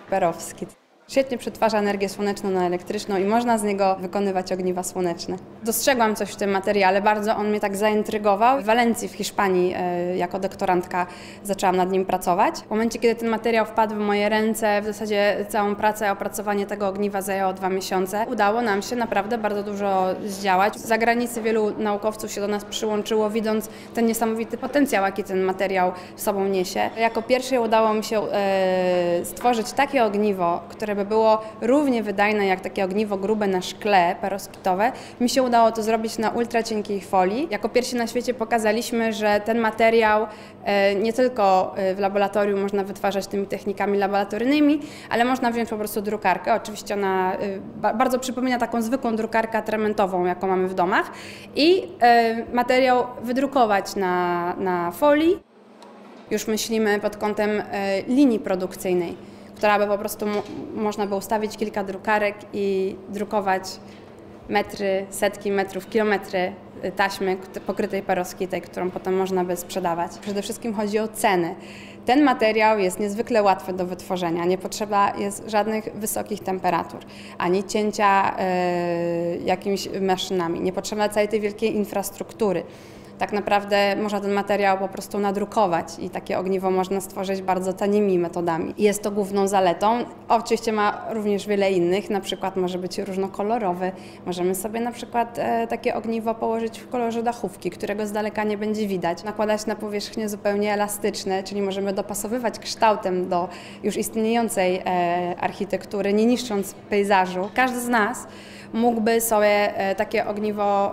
Perowskit. Świetnie przetwarza energię słoneczną na elektryczną i można z niego wykonywać ogniwa słoneczne. Dostrzegłam coś w tym materiale, bardzo on mnie tak zaintrygował. W Walencji w Hiszpanii jako doktorantka zaczęłam nad nim pracować. W momencie, kiedy ten materiał wpadł w moje ręce, w zasadzie całą pracę, opracowanie tego ogniwa zajęło 2 miesiące. Udało nam się naprawdę bardzo dużo zdziałać. Z zagranicy wielu naukowców się do nas przyłączyło, widząc ten niesamowity potencjał, jaki ten materiał w sobą niesie. Jako pierwszej udało mi się stworzyć takie ogniwo, które by było równie wydajne jak takie ogniwo grube na szkle peroskitowe. Mi się udało to zrobić na ultracienkiej folii. Jako pierwsi na świecie pokazaliśmy, że ten materiał nie tylko w laboratorium można wytwarzać tymi technikami laboratoryjnymi, ale można wziąć po prostu drukarkę. Oczywiście ona bardzo przypomina taką zwykłą drukarkę atramentową, jaką mamy w domach, i materiał wydrukować na folii. Już myślimy pod kątem linii produkcyjnej, która by po prostu można by ustawić kilka drukarek i drukować metry, setki metrów, kilometry taśmy pokrytej peroskitej, którą potem można by sprzedawać. Przede wszystkim chodzi o ceny. Ten materiał jest niezwykle łatwy do wytworzenia, nie potrzeba jest żadnych wysokich temperatur, ani cięcia jakimiś maszynami, nie potrzeba całej tej wielkiej infrastruktury. Tak naprawdę można ten materiał po prostu nadrukować i takie ogniwo można stworzyć bardzo tanimi metodami. Jest to główną zaletą. Oczywiście ma również wiele innych, na przykład może być różnokolorowy. Możemy sobie na przykład takie ogniwo położyć w kolorze dachówki, którego z daleka nie będzie widać. Nakładać na powierzchnie zupełnie elastyczne, czyli możemy dopasowywać kształtem do już istniejącej architektury, nie niszcząc pejzażu. Każdy z nas mógłby sobie takie ogniwo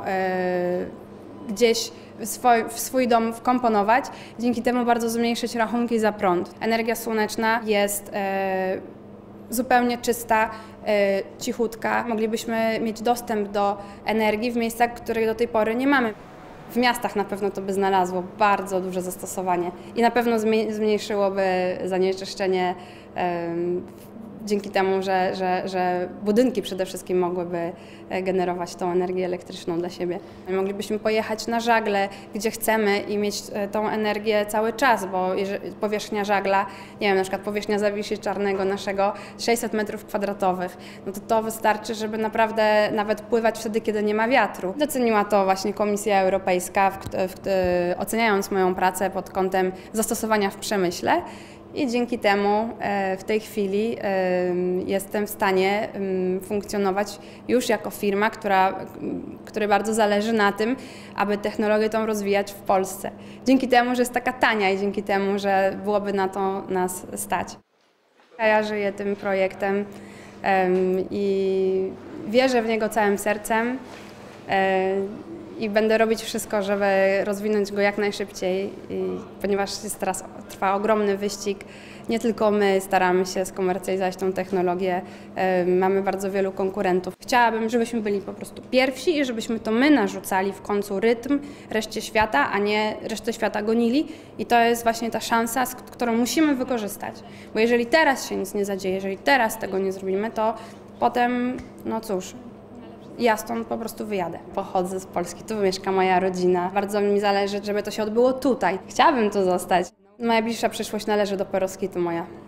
gdzieś w swój dom wkomponować, dzięki temu bardzo zmniejszyć rachunki za prąd. Energia słoneczna jest zupełnie czysta, cichutka. Moglibyśmy mieć dostęp do energii w miejscach, których do tej pory nie mamy. W miastach na pewno to by znalazło bardzo duże zastosowanie i na pewno zmniejszyłoby zanieczyszczenie dzięki temu, że budynki przede wszystkim mogłyby generować tą energię elektryczną dla siebie. Moglibyśmy pojechać na żagle, gdzie chcemy i mieć tą energię cały czas, bo powierzchnia żagla, nie wiem, na przykład powierzchnia Zawiszy Czarnego naszego 600 m², no to wystarczy, żeby naprawdę nawet pływać wtedy, kiedy nie ma wiatru. Doceniła to właśnie Komisja Europejska, oceniając moją pracę pod kątem zastosowania w przemyśle. I dzięki temu w tej chwili jestem w stanie funkcjonować już jako firma, której bardzo zależy na tym, aby technologię tą rozwijać w Polsce. Dzięki temu, że jest taka tania i dzięki temu, że byłoby na to nas stać. Ja żyję tym projektem i wierzę w niego całym sercem. I będę robić wszystko, żeby rozwinąć go jak najszybciej, ponieważ teraz trwa ogromny wyścig. Nie tylko my staramy się skomercjalizować tą technologię, mamy bardzo wielu konkurentów. Chciałabym, żebyśmy byli po prostu pierwsi i żebyśmy to my narzucali w końcu rytm reszcie świata, a nie resztę świata gonili. I to jest właśnie ta szansa, którą musimy wykorzystać. Bo jeżeli teraz się nic nie zadzieje, jeżeli teraz tego nie zrobimy, to potem, no cóż, ja stąd po prostu wyjadę. Pochodzę z Polski, tu mieszka moja rodzina. Bardzo mi zależy, żeby to się odbyło tutaj. Chciałabym tu zostać. Moja bliższa przyszłość należy do Peroskitu moja.